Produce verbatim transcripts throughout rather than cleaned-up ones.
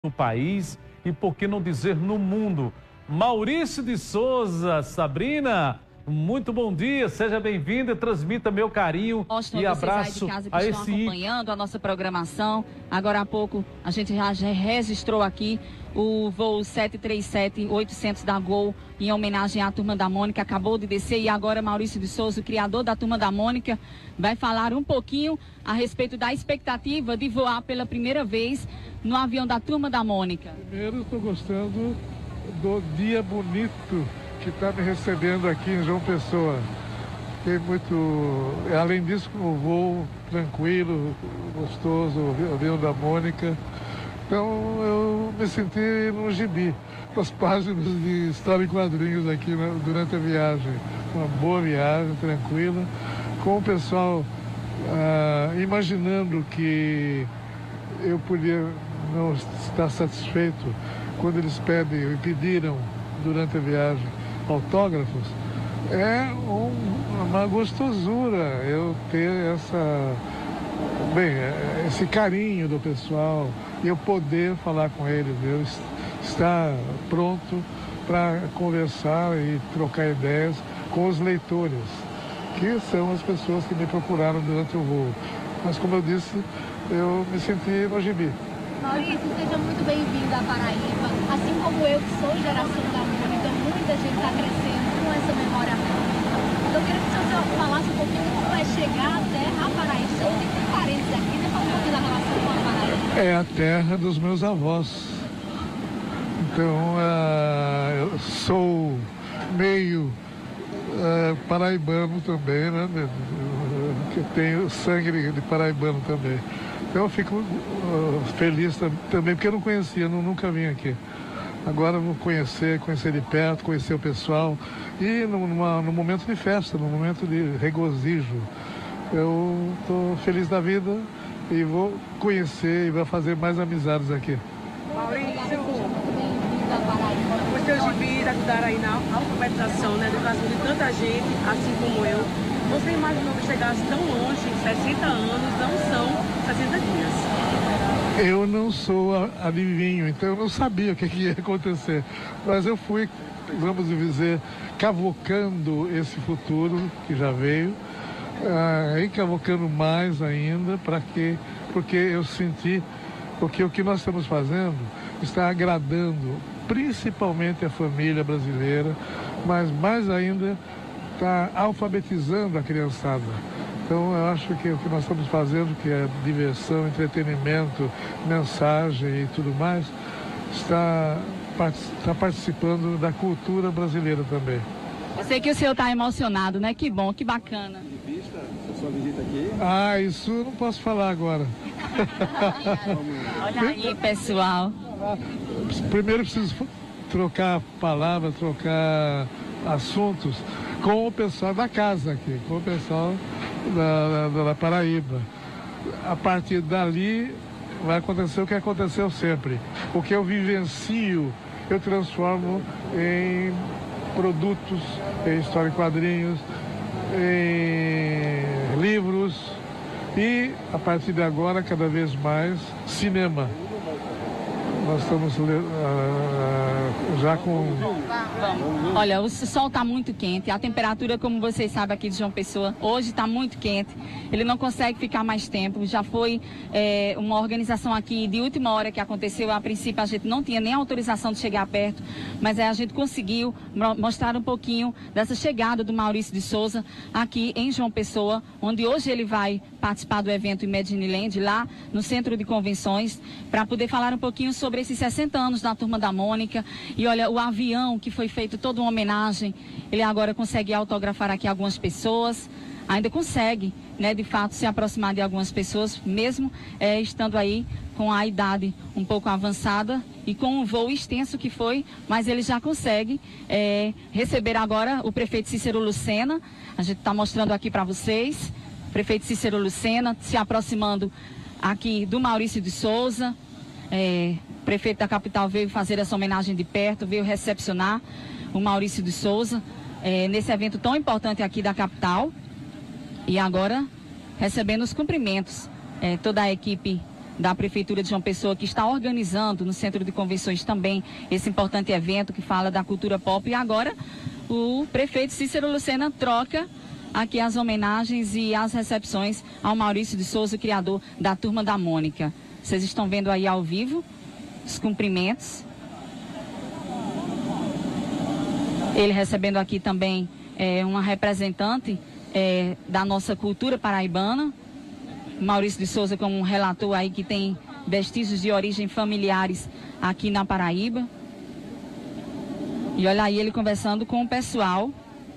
no país e, por que não dizer, no mundo. Maurício de Souza, Sabrina, muito bom dia, seja bem-vinda, transmita meu carinho e abraço aí de casa que a estão esse... acompanhando a nossa programação. Agora há pouco a gente já, já registrou aqui o voo sete três sete oitocentos da Gol em homenagem à Turma da Mônica, acabou de descer e agora Maurício de Souza, o criador da Turma da Mônica, vai falar um pouquinho a respeito da expectativa de voar pela primeira vez no avião da Turma da Mônica. Primeiro, estou gostando do dia bonito que está me recebendo aqui em João Pessoa. Fiquei muito... Além disso, o voo tranquilo, gostoso, o avião da Mônica. Então, eu me senti no gibi, as páginas de história em quadrinhos aqui, né, durante a viagem. Uma boa viagem, tranquila, com o pessoal ah, imaginando que eu podia não estar satisfeito quando eles pedem e pediram durante a viagem autógrafos. É um, uma gostosura eu ter essa, bem, esse carinho do pessoal e eu poder falar com eles, eu estar pronto para conversar e trocar ideias com os leitores, que são as pessoas que me procuraram durante o voo. Mas, como eu disse, eu me senti no gibi. Maurício, seja muito bem-vindo à Paraíba. Assim como eu, que sou geração da Mônica, muita gente está crescendo com essa memória afetiva. Eu queria que o senhor falasse um pouquinho como é chegar até a Paraíba. O senhor tem parentes aqui, né? Fala um pouquinho da relação com a Paraíba. É a terra dos meus avós. Então, uh, eu sou meio uh, paraibano também, né? Eu tenho sangue de, de paraibano também. Então eu fico uh, feliz também, porque eu não conhecia, não, nunca vim aqui. Agora eu vou conhecer, conhecer de perto, conhecer o pessoal. E numa, num momento de festa, num momento de regozijo. Eu estou feliz da vida e vou conhecer e vou fazer mais amizades aqui. Maurício, os seus gibis ajudaram aí na alfabetização, na educação de tanta gente, assim como eu. Você imaginou que chegasse tão longe, sessenta anos, não são sessenta dias. Eu não sou adivinho, então eu não sabia o que, que ia acontecer. Mas eu fui, vamos dizer, cavocando esse futuro que já veio, aí uh, cavocando mais ainda, para que, porque eu senti, porque o que nós estamos fazendo está agradando principalmente a família brasileira, mas mais ainda está alfabetizando a criançada. Então eu acho que o que nós estamos fazendo, que é diversão, entretenimento, mensagem e tudo mais, está, está participando da cultura brasileira também. Eu sei que o senhor está emocionado, né? Que bom, que bacana. Vista, a sua visita aqui? Ah, isso eu não posso falar agora. Olha aí, pessoal. Primeiro preciso trocar palavras, trocar assuntos com o pessoal da casa aqui, com o pessoal da, da, da Paraíba. A partir dali vai acontecer o que aconteceu sempre. O que eu vivencio, eu transformo em produtos, em história em quadrinhos, em livros e, a partir de agora, cada vez mais, cinema. Nós estamos uh, já com... Olha, o sol está muito quente, a temperatura, como vocês sabem aqui de João Pessoa, hoje está muito quente, ele não consegue ficar mais tempo, já foi é, uma organização aqui de última hora que aconteceu, a princípio a gente não tinha nem autorização de chegar perto, mas aí a gente conseguiu mostrar um pouquinho dessa chegada do Maurício de Souza aqui em João Pessoa, onde hoje ele vai participar do evento Imagineland, lá no Centro de Convenções, para poder falar um pouquinho sobre esses sessenta anos da Turma da Mônica. E olha, o avião que foi feito toda uma homenagem, ele agora consegue autografar aqui algumas pessoas, ainda consegue, né, de fato, se aproximar de algumas pessoas, mesmo é, estando aí com a idade um pouco avançada e com um voo extenso que foi, mas ele já consegue é, receber agora o prefeito Cícero Lucena. A gente está mostrando aqui para vocês, prefeito Cícero Lucena se aproximando aqui do Maurício de Souza. É, o prefeito da capital veio fazer essa homenagem de perto, veio recepcionar o Maurício de Souza é, nesse evento tão importante aqui da capital. E agora recebendo os cumprimentos, é, toda a equipe da Prefeitura de João Pessoa, que está organizando no Centro de Convenções também esse importante evento que fala da cultura pop. E agora o prefeito Cícero Lucena troca aqui as homenagens e as recepções ao Maurício de Souza, criador da Turma da Mônica. Vocês estão vendo aí ao vivo os cumprimentos. Ele recebendo aqui também é, uma representante é, da nossa cultura paraibana. Maurício de Souza, como um relator aí que tem vestígios de origem familiares aqui na Paraíba. E olha aí ele conversando com o pessoal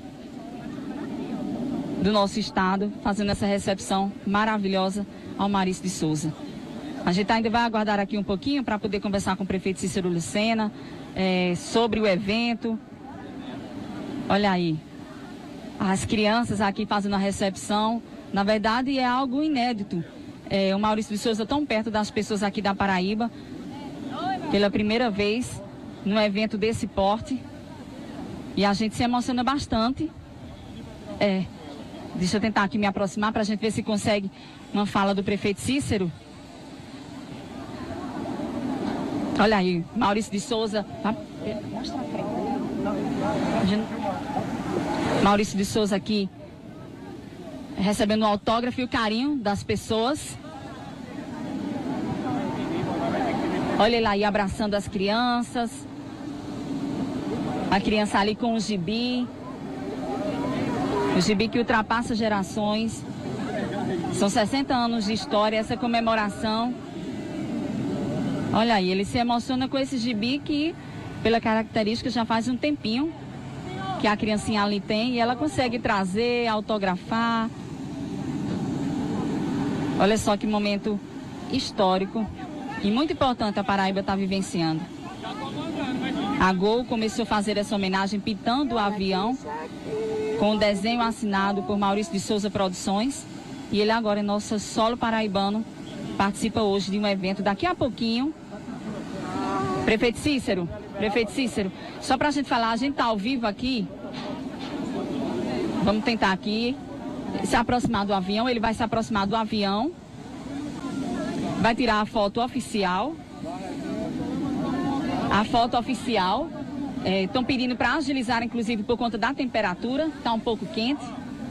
do nosso estado, fazendo essa recepção maravilhosa ao Maurício de Souza. A gente ainda vai aguardar aqui um pouquinho para poder conversar com o prefeito Cícero Lucena é, sobre o evento. Olha aí, as crianças aqui fazendo a recepção. Na verdade, é algo inédito. É, o Maurício de Souza tão perto das pessoas aqui da Paraíba, pela primeira vez, num evento desse porte. E a gente se emociona bastante. É, deixa eu tentar aqui me aproximar para a gente ver se consegue uma fala do prefeito Cícero. Olha aí, Maurício de Souza. Mostra a frente. Maurício de Souza aqui recebendo o autógrafo e o carinho das pessoas. Olha ele aí abraçando as crianças. A criança ali com o gibi. O gibi que ultrapassa gerações. São sessenta anos de história, essa comemoração. Olha aí, ele se emociona com esse gibi que, pela característica, já faz um tempinho que a criancinha ali tem e ela consegue trazer, autografar. Olha só que momento histórico e muito importante a Paraíba está vivenciando. A Gol começou a fazer essa homenagem pintando o avião com o desenho assinado por Maurício de Souza Produções. E ele agora, em nosso solo paraibano, participa hoje de um evento. Daqui a pouquinho, prefeito Cícero, prefeito Cícero, só para a gente falar, a gente está ao vivo aqui. Vamos tentar aqui se aproximar do avião. Ele vai se aproximar do avião, vai tirar a foto oficial. A foto oficial. Estão é, pedindo para agilizar, inclusive, por conta da temperatura. Está um pouco quente.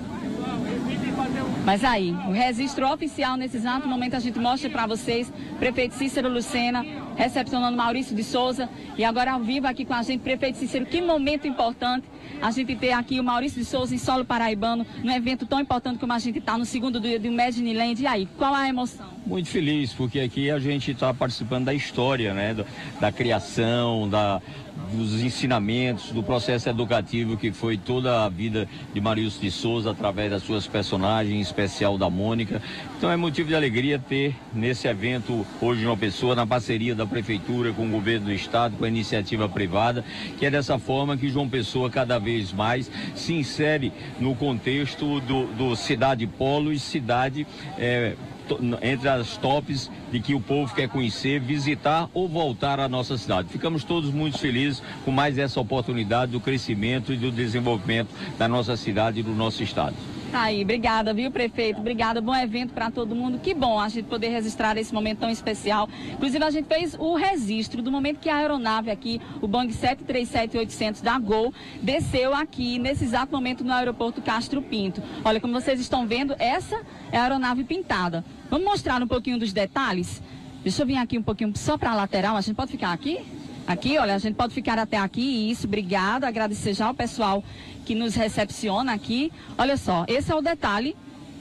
Mas aí, o registro oficial, nesse exato momento, a gente mostra para vocês. Prefeito Cícero Lucena, recepcionando Maurício de Souza. E agora ao vivo aqui com a gente, prefeito Cícero, que momento importante a gente ter aqui o Maurício de Souza em solo paraibano, num evento tão importante como a gente está no segundo dia do Imagine Land. E aí, qual a emoção? Muito feliz, porque aqui a gente está participando da história, né? Da, da criação, da... dos ensinamentos, do processo educativo que foi toda a vida de Maurício de Souza através das suas personagens, em especial da Mônica. Então é motivo de alegria ter nesse evento hoje uma pessoa na parceria da Prefeitura com o Governo do Estado, com a iniciativa privada, que é dessa forma que João Pessoa cada vez mais se insere no contexto do, do cidade polo e cidade é, entre as tops de que o povo quer conhecer, visitar ou voltar à nossa cidade. Ficamos todos muito felizes com mais essa oportunidade do crescimento e do desenvolvimento da nossa cidade e do nosso estado. Tá aí, obrigada, viu, prefeito? Obrigada, bom evento para todo mundo. Que bom a gente poder registrar esse momento tão especial. Inclusive, a gente fez o registro do momento que a aeronave aqui, o Boeing sete três sete oitocentos da Gol, desceu aqui, nesse exato momento, no aeroporto Castro Pinto. Olha, como vocês estão vendo, essa é a aeronave pintada. Vamos mostrar um pouquinho dos detalhes? Deixa eu vir aqui um pouquinho só para a lateral. A gente pode ficar aqui? Aqui, olha, a gente pode ficar até aqui. Isso, obrigada. Agradecer já ao pessoal que nos recepciona aqui. Olha só, esse é o detalhe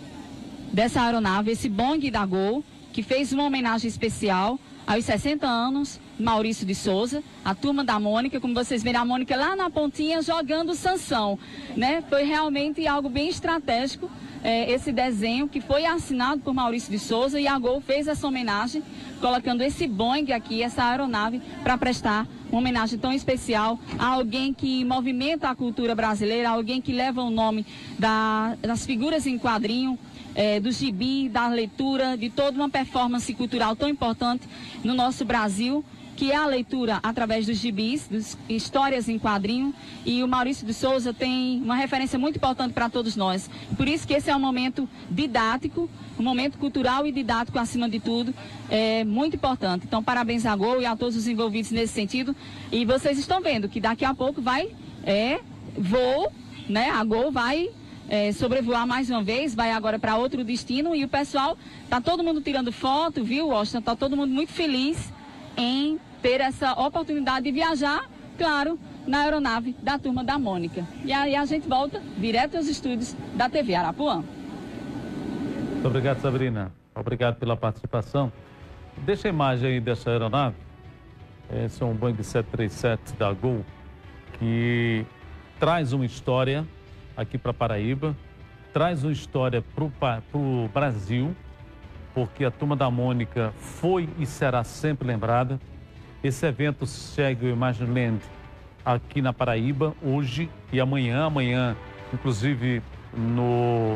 dessa aeronave, esse Boeing da Gol, que fez uma homenagem especial aos sessenta anos, Maurício de Souza, a Turma da Mônica. Como vocês viram, a Mônica lá na pontinha jogando Sansão, né? Foi realmente algo bem estratégico. É, esse desenho que foi assinado por Maurício de Souza, e a Gol fez essa homenagem, colocando esse Boeing aqui, essa aeronave, para prestar uma homenagem tão especial a alguém que movimenta a cultura brasileira, alguém que leva o nome da, das figuras em quadrinho, é, do gibi, da leitura, de toda uma performance cultural tão importante no nosso Brasil. que é a leitura através dos gibis, das histórias em quadrinho, e o Maurício de Souza tem uma referência muito importante para todos nós. Por isso que esse é um momento didático, um momento cultural e didático acima de tudo, é muito importante. Então, parabéns a Gol e a todos os envolvidos nesse sentido. E vocês estão vendo que daqui a pouco vai, é, voo, né? A Gol vai é, sobrevoar mais uma vez, vai agora para outro destino, e o pessoal, tá todo mundo tirando foto, viu, Washington? Tá todo mundo muito feliz em ter essa oportunidade de viajar, claro, na aeronave da Turma da Mônica. E aí a gente volta direto aos estúdios da T V Arapuã. Muito obrigado, Sabrina. Obrigado pela participação. Deixa a imagem aí dessa aeronave. Esse é um Boeing sete três sete da Gol, que traz uma história aqui para Paraíba, traz uma história para o Brasil, porque a Turma da Mônica foi e será sempre lembrada. Esse evento segue o Imagine Land aqui na Paraíba, hoje e amanhã. Amanhã, inclusive, no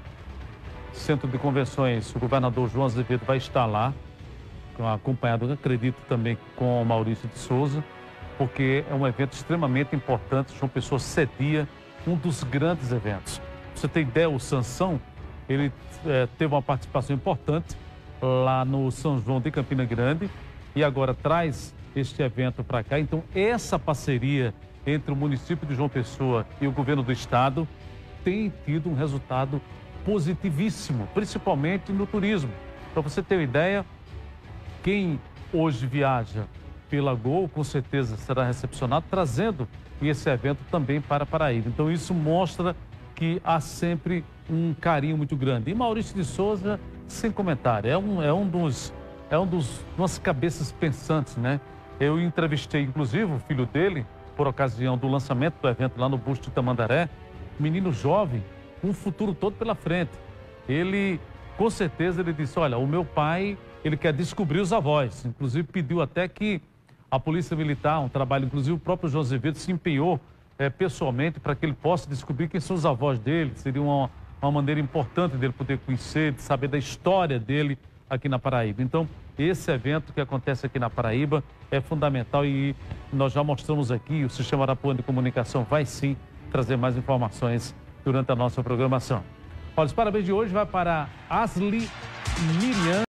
Centro de Convenções, o governador João Azevedo vai estar lá, acompanhado, acredito, também com o Maurício de Souza, porque é um evento extremamente importante. João Pessoa cedia um dos grandes eventos. Pra você ter ideia, o Sansão, ele é, teve uma participação importante lá no São João de Campina Grande e agora traz este evento para cá. Então, essa parceria entre o município de João Pessoa e o governo do estado tem tido um resultado positivíssimo, principalmente no turismo. Para você ter uma ideia, quem hoje viaja pela Gol, com certeza será recepcionado, trazendo esse evento também para Paraíba. Então, isso mostra que há sempre um carinho muito grande. E Maurício de Souza, sem comentário, é um, é um dos, é um dos, umas cabeças pensantes, né? Eu entrevistei, inclusive, o filho dele, por ocasião do lançamento do evento lá no Busto de Tamandaré, menino jovem, um futuro todo pela frente. Ele, com certeza, ele disse, olha, o meu pai, ele quer descobrir os avós. Inclusive, pediu até que a Polícia Militar, um trabalho, inclusive, o próprio João Azevedo se empenhou é, pessoalmente para que ele possa descobrir quem são os avós dele. Seria uma, uma maneira importante dele poder conhecer, de saber da história dele aqui na Paraíba. Então, esse evento que acontece aqui na Paraíba é fundamental e nós já mostramos aqui, o Sistema Arapuã de Comunicação vai sim trazer mais informações durante a nossa programação. Olha, os parabéns de hoje vai para Asli Miriam.